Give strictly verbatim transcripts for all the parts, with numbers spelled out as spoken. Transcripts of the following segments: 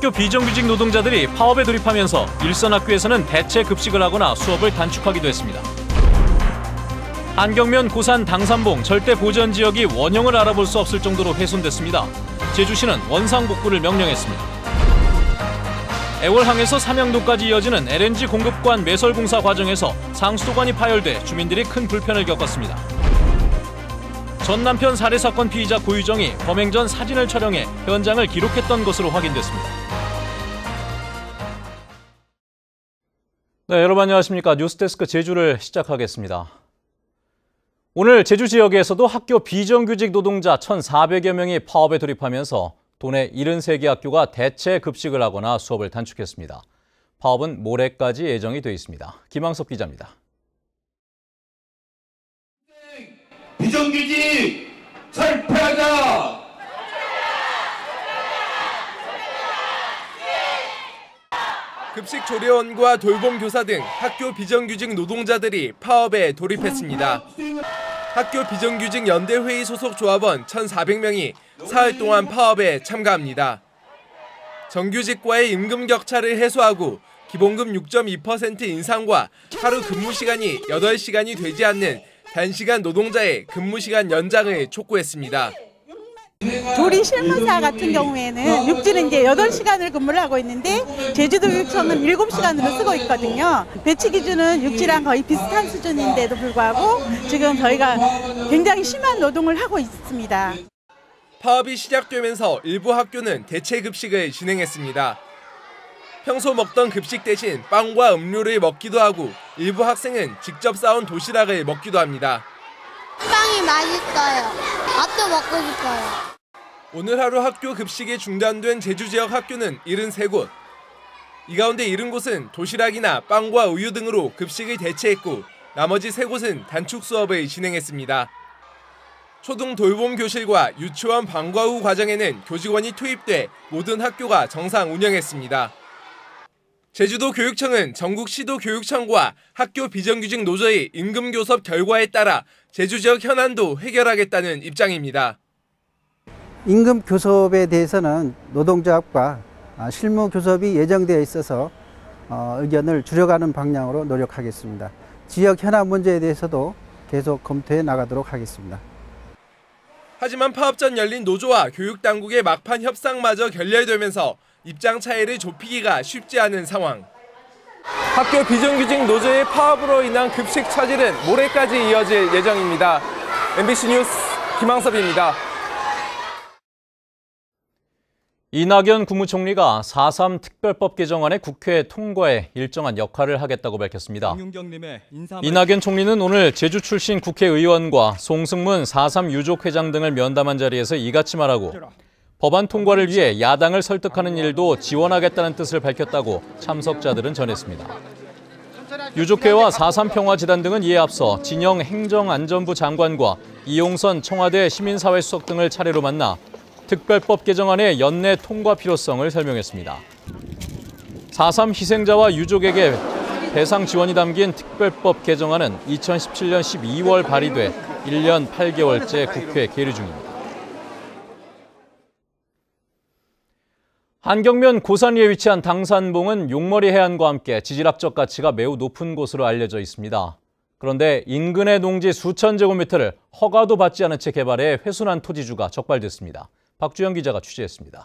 학교 비정규직 노동자들이 파업에 돌입하면서 일선 학교에서는 대체 급식을 하거나 수업을 단축하기도 했습니다. 한경면 고산 당산봉 절대 보전 지역이 원형을 알아볼 수 없을 정도로 훼손됐습니다. 제주시는 원상복구를 명령했습니다. 애월항에서 삼양도까지 이어지는 엘엔지 공급관 매설 공사 과정에서 상수도관이 파열돼 주민들이 큰 불편을 겪었습니다. 전 남편 살해 사건 피의자 고유정이 범행 전 사진을 촬영해 현장을 기록했던 것으로 확인됐습니다. 네, 여러분 안녕하십니까. 뉴스데스크 제주를 시작하겠습니다. 오늘 제주 지역에서도 학교 비정규직 노동자 천사백여 명이 파업에 돌입하면서 도내 칠십삼 개 학교가 대체 급식을 하거나 수업을 단축했습니다. 파업은 모레까지 예정이 돼 있습니다. 김항섭 기자입니다. 비정규직 철폐하자! 급식 조례원과 돌봄 교사 등 학교 비정규직 노동자들이 파업에 돌입했습니다. 학교 비정규직 연대회의 소속 조합원 천사백 명이 사흘 동안 파업에 참가합니다. 정규직과의 임금 격차를 해소하고 기본급 육 점 이 퍼센트 인상과 하루 근무 시간이 여덟 시간이 되지 않는 단시간 노동자의 근무 시간 연장을 촉구했습니다. 조리 실무사 같은 경우에는 육지는 이제 여덟 시간을 근무를 하고 있는데 제주도 육청은 일곱 시간으로 쓰고 있거든요. 배치 기준은 육지랑 거의 비슷한 수준인데도 불구하고 지금 저희가 굉장히 심한 노동을 하고 있습니다. 파업이 시작되면서 일부 학교는 대체 급식을 진행했습니다. 평소 먹던 급식 대신 빵과 음료를 먹기도 하고 일부 학생은 직접 싸온 도시락을 먹기도 합니다. 빵이 맛있어요. 밥도 먹고 싶어요. 오늘 하루 학교 급식이 중단된 제주 지역 학교는 칠십삼 곳. 이 가운데 칠십 곳은 도시락이나 빵과 우유 등으로 급식을 대체했고 나머지 세 곳은 단축 수업을 진행했습니다. 초등 돌봄 교실과 유치원 방과 후 과정에는 교직원이 투입돼 모든 학교가 정상 운영했습니다. 제주도 교육청은 전국 시도 교육청과 학교 비정규직 노조의 임금 교섭 결과에 따라 제주 지역 현안도 해결하겠다는 입장입니다. 임금 교섭에 대해서는 노동조합과 실무 교섭이 예정되어 있어서 의견을 줄여가는 방향으로 노력하겠습니다. 지역 현안 문제에 대해서도 계속 검토해 나가도록 하겠습니다. 하지만 파업 전 열린 노조와 교육당국의 막판 협상마저 결렬되면서 입장 차이를 좁히기가 쉽지 않은 상황. 학교 비정규직 노조의 파업으로 인한 급식 차질은 모레까지 이어질 예정입니다. 엠비씨 뉴스 김항섭입니다. 이낙연 국무총리가 사 삼 특별법 개정안의 국회 통과에 일정한 역할을 하겠다고 밝혔습니다. 이낙연 총리는 오늘 제주 출신 국회의원과 송승문 사 삼 유족회장 등을 면담한 자리에서 이같이 말하고 법안 통과를 위해 야당을 설득하는 일도 지원하겠다는 뜻을 밝혔다고 참석자들은 전했습니다. 유족회와 사 삼 평화재단 등은 이에 앞서 진영 행정안전부 장관과 이용선 청와대 시민사회수석 등을 차례로 만나 특별법 개정안의 연내 통과 필요성을 설명했습니다. 사 삼 희생자와 유족에게 배상 지원이 담긴 특별법 개정안은 이천십칠 년 십이월 발의돼 일 년 팔 개월째 국회 계류 중입니다. 한경면 고산리에 위치한 당산봉은 용머리 해안과 함께 지질학적 가치가 매우 높은 곳으로 알려져 있습니다. 그런데 인근의 농지 수천 제곱미터를 허가도 받지 않은 채 개발해 훼손한 토지주가 적발됐습니다. 박주영 기자가 취재했습니다.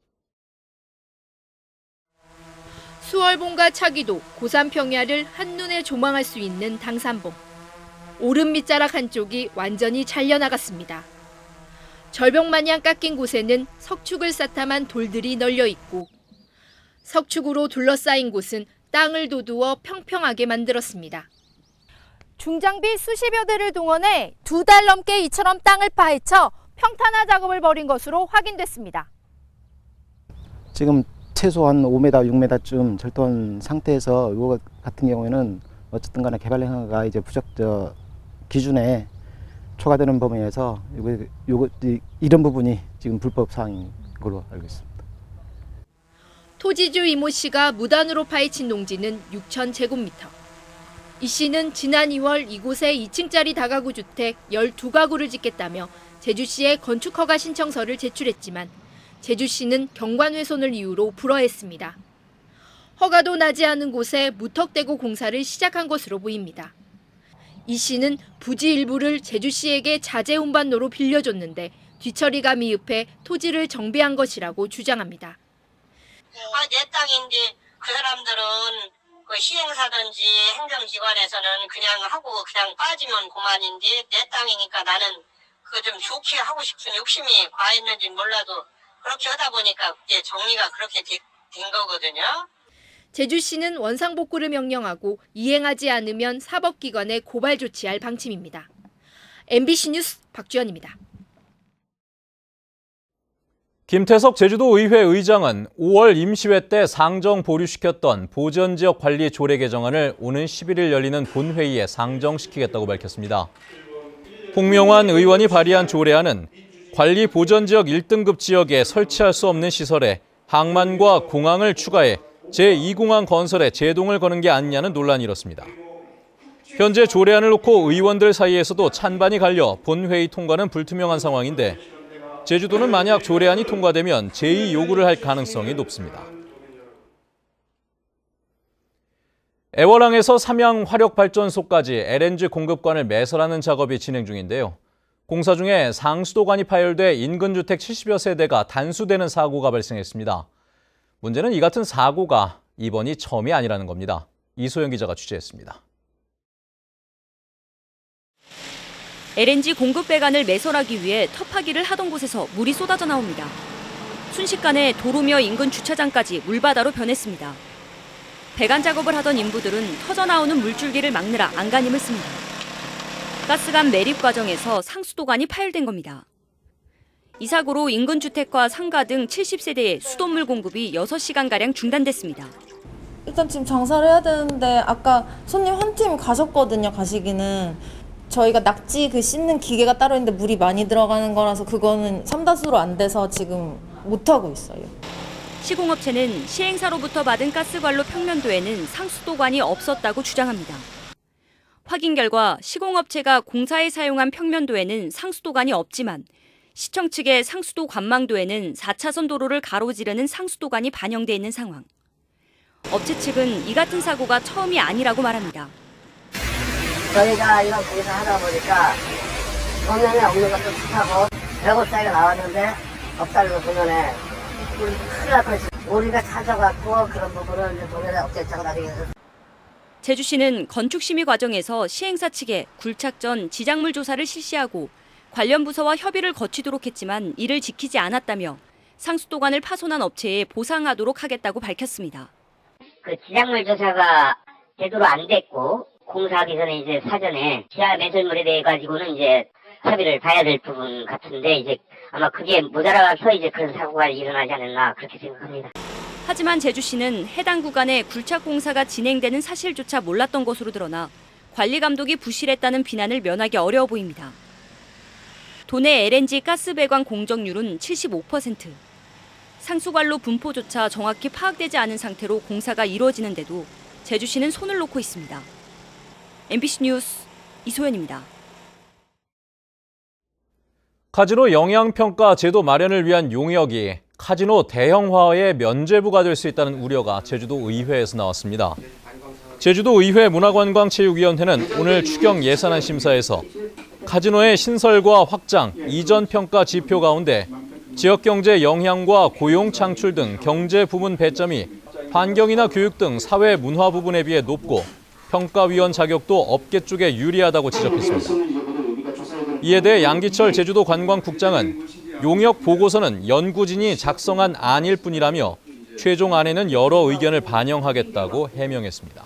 수월봉과 차기도, 고산 평야를 한눈에 조망할 수 있는 당산봉. 오름 밑자락 한쪽이 완전히 잘려나갔습니다. 절벽 마냥 깎인 곳에는 석축을 쌓탐한 돌들이 널려 있고 석축으로 둘러싸인 곳은 땅을 도두어 평평하게 만들었습니다. 중장비 수십여 대를 동원해 두 달 넘게 이처럼 땅을 파헤쳐 평탄화 작업을 벌인 것으로 확인됐습니다. 지금 최소한 오 미터, 육 미터쯤 절도한 상태에서 이거 같은 경우에는 어쨌든 간에 개발 행위가 이제 부적절 기준에 초과되는 범위에서 이거, 이거, 이런 부분이 지금 불법 사항인 걸로 알고 있습니다. 토지주 이모 씨가 무단으로 파헤친 농지는 육천 제곱미터. 이 씨는 지난 이월 이곳에 이 층짜리 다가구 주택 열두 가구를 짓겠다며 제주시에 건축허가 신청서를 제출했지만 제주시는 경관훼손을 이유로 불허했습니다. 허가도 나지 않은 곳에 무턱대고 공사를 시작한 것으로 보입니다. 이 씨는 부지 일부를 제주시에게 자재 운반로로 빌려줬는데 뒤처리가 미흡해 토지를 정비한 것이라고 주장합니다. 아, 내 땅인데 그 사람들은 그 시행사든지 행정기관에서는 그냥 하고 그냥 빠지면 그만인데 내 땅이니까 나는 그 좀 좋게 하고 싶은 욕심이 과했는지 몰라도 그렇게 하다 보니까 이제 정리가 그렇게 되, 된 거거든요. 제주시는 원상복구를 명령하고 이행하지 않으면 사법기관에 고발 조치할 방침입니다. 엠비씨 뉴스 박주연입니다. 김태석 제주도의회 의장은 오월 임시회 때 상정 보류시켰던 보전지역 관리 조례 개정안을 오는 십일 일 열리는 본회의에 상정시키겠다고 밝혔습니다. 홍명환 의원이 발의한 조례안은 관리 보전지역 일 등급 지역에 설치할 수 없는 시설에 항만과 공항을 추가해 제이 공항 건설에 제동을 거는 게 아니냐는 논란이 일었습니다. 현재 조례안을 놓고 의원들 사이에서도 찬반이 갈려 본회의 통과는 불투명한 상황인데 제주도는 만약 조례안이 통과되면 제의 요구를 할 가능성이 높습니다. 애월항에서 삼양 화력발전소까지 엘엔지 공급관을 매설하는 작업이 진행 중인데요. 공사 중에 상수도관이 파열돼 인근 주택 칠십여 세대가 단수되는 사고가 발생했습니다. 문제는 이 같은 사고가 이번이 처음이 아니라는 겁니다. 이소영 기자가 취재했습니다. 엘엔지 공급 배관을 매설하기 위해 터파기를 하던 곳에서 물이 쏟아져 나옵니다. 순식간에 도로며 인근 주차장까지 물바다로 변했습니다. 배관 작업을 하던 인부들은 터져나오는 물줄기를 막느라 안간힘을 씁니다. 가스관 매립 과정에서 상수도관이 파열된 겁니다. 이 사고로 인근 주택과 상가 등 칠십 세대의 수돗물 공급이 여섯 시간가량 중단됐습니다. 일단 지금 장사를 해야 되는데 아까 손님 한 팀 가셨거든요, 가시기는. 저희가 낙지 그 씻는 기계가 따로 있는데 물이 많이 들어가는 거라서 그거는 삼다수로 안 돼서 지금 못하고 있어요. 시공업체는 시행사로부터 받은 가스관로 평면도에는 상수도관이 없었다고 주장합니다. 확인 결과 시공업체가 공사에 사용한 평면도에는 상수도관이 없지만 시청 측의 상수도 관망도에는 사 차선 도로를 가로지르는 상수도관이 반영돼 있는 상황. 업체 측은 이 같은 사고가 처음이 아니라고 말합니다. 저희가 이런 공사하다 보니까 도면에 없는 것도 좋다고 백오 짜리가 나왔는데 업달로 도면에 큰일 날 뻔했어요. 우리가 찾아갖고 그런 부분을 이제 도면에 업체차가 나중에 제주시는 건축심의 과정에서 시행사 측에 굴착 전 지작물 조사를 실시하고 관련 부서와 협의를 거치도록 했지만 이를 지키지 않았다며 상수도관을 파손한 업체에 보상하도록 하겠다고 밝혔습니다. 그 지작물 조사가 제대로 안 됐고 공사하기 전에 이제 사전에 지하 매설물에 대해 가지고는 이제 협의를 봐야 될 부분 같은데 이제 아마 그게 모자라서 이제 그런 사고가 일어나지 않았나 그렇게 생각합니다. 하지만 제주시는 해당 구간에 굴착 공사가 진행되는 사실조차 몰랐던 것으로 드러나 관리 감독이 부실했다는 비난을 면하기 어려워 보입니다. 도내 엘엔지 가스 배관 공정률은 칠십오 퍼센트. 상수관로 분포조차 정확히 파악되지 않은 상태로 공사가 이루어지는데도 제주시는 손을 놓고 있습니다. 엠비씨 뉴스 이소연입니다. 카지노 영향평가 제도 마련을 위한 용역이 카지노 대형화의 면죄부가 될 수 있다는 우려가 제주도 의회에서 나왔습니다. 제주도 의회 문화관광체육위원회는 오늘 추경 예산안 심사에서 카지노의 신설과 확장, 이전 평가 지표 가운데 지역경제 영향과 고용 창출 등 경제 부문 배점이 환경이나 교육 등 사회 문화 부분에 비해 높고 평가위원 자격도 업계 쪽에 유리하다고 지적했습니다. 이에 대해 양기철 제주도 관광국장은 용역 보고서는 연구진이 작성한 안일 뿐이라며 최종 안에는 여러 의견을 반영하겠다고 해명했습니다.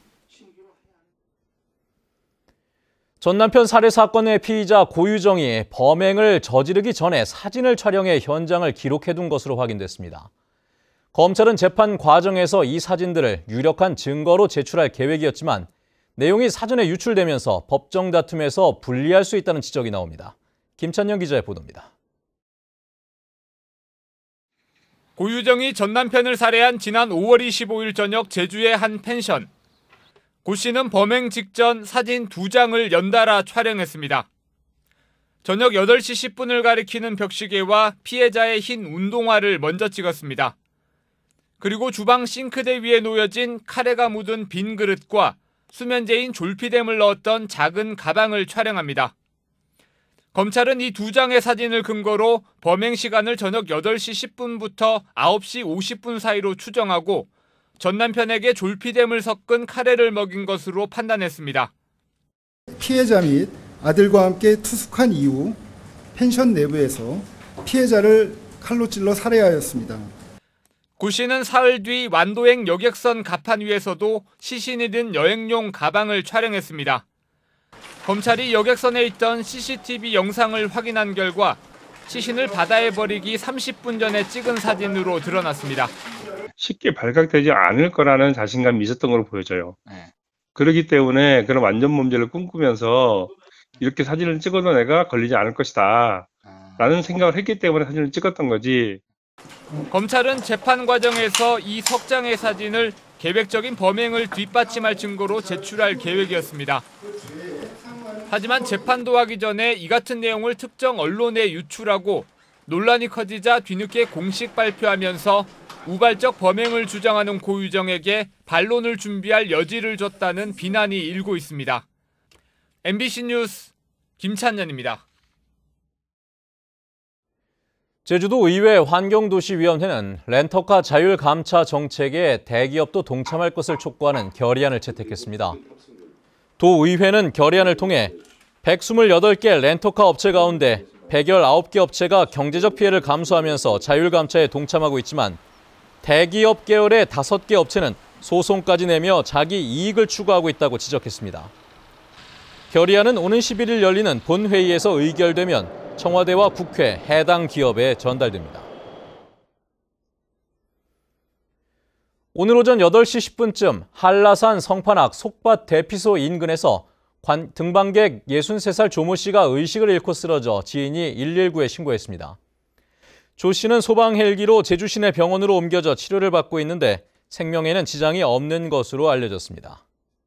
전 남편 살해 사건의 피의자 고유정이 범행을 저지르기 전에 사진을 촬영해 현장을 기록해둔 것으로 확인됐습니다. 검찰은 재판 과정에서 이 사진들을 유력한 증거로 제출할 계획이었지만 내용이 사전에 유출되면서 법정 다툼에서 불리할 수 있다는 지적이 나옵니다. 김찬영 기자의 보도입니다. 고유정이 전 남편을 살해한 지난 오월 이십오일 저녁 제주의 한 펜션. 고 씨는 범행 직전 사진 두 장을 연달아 촬영했습니다. 저녁 여덟 시 십 분을 가리키는 벽시계와 피해자의 흰 운동화를 먼저 찍었습니다. 그리고 주방 싱크대 위에 놓여진 카레가 묻은 빈 그릇과 수면제인 졸피뎀을 넣었던 작은 가방을 촬영합니다. 검찰은 이 두 장의 사진을 근거로 범행 시간을 저녁 여덟 시 십 분부터 아홉 시 오십 분 사이로 추정하고 전 남편에게 졸피뎀을 섞은 카레를 먹인 것으로 판단했습니다. 피해자 및 아들과 함께 투숙한 이후 펜션 내부에서 피해자를 칼로 찔러 살해하였습니다. 구 씨는 사흘 뒤 완도행 여객선 갑판 위에서도 시신이 든 여행용 가방을 촬영했습니다. 검찰이 여객선에 있던 씨씨티비 영상을 확인한 결과 시신을 바다에 버리기 삼십 분 전에 찍은 사진으로 드러났습니다. 쉽게 발각되지 않을 거라는 자신감이 있었던 걸로 보여져요. 그렇기 때문에 그런 완전 범죄를 꿈꾸면서 이렇게 사진을 찍어도 내가 걸리지 않을 것이다 라는 생각을 했기 때문에 사진을 찍었던 거지. 검찰은 재판 과정에서 이 석 장의 사진을 계획적인 범행을 뒷받침할 증거로 제출할 계획이었습니다. 하지만 재판도 하기 전에 이 같은 내용을 특정 언론에 유출하고 논란이 커지자 뒤늦게 공식 발표하면서 우발적 범행을 주장하는 고유정에게 반론을 준비할 여지를 줬다는 비난이 일고 있습니다. 엠비씨 뉴스 김찬년입니다. 제주도 의회 환경도시위원회는 렌터카 자율 감차 정책에 대기업도 동참할 것을 촉구하는 결의안을 채택했습니다. 도의회는 결의안을 통해 백이십팔 개 렌터카 업체 가운데 백십구 개 업체가 경제적 피해를 감수하면서 자율 감차에 동참하고 있지만 대기업 계열의 다섯 개 업체는 소송까지 내며 자기 이익을 추구하고 있다고 지적했습니다. 결의안은 오는 십일 일 열리는 본회의에서 의결되면 청와대와 국회, 해당 기업에 전달됩니다. 오늘 오전 여덟 시 십 분쯤 한라산 성판악 속밭 대피소 인근에서 관, 등반객 예순세 살 조모 씨가 의식을 잃고 쓰러져 지인이 일일구에 신고했습니다. 조 씨는 소방 헬기로 제주 시내 병원으로 옮겨져 치료를 받고 있는데 생명에는 지장이 없는 것으로 알려졌습니다.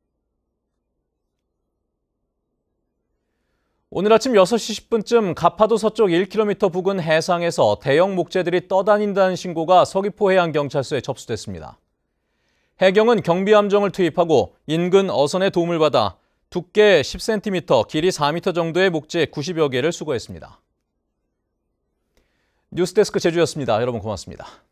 오늘 아침 여섯 시 십 분쯤 가파도 서쪽 일 킬로미터 부근 해상에서 대형 목재들이 떠다닌다는 신고가 서귀포해양경찰서에 접수됐습니다. 해경은 경비함정을 투입하고 인근 어선의 도움을 받아 두께 십 센티미터, 길이 사 미터 정도의 목재 구십여 개를 수거했습니다. 뉴스데스크 제주였습니다. 여러분 고맙습니다.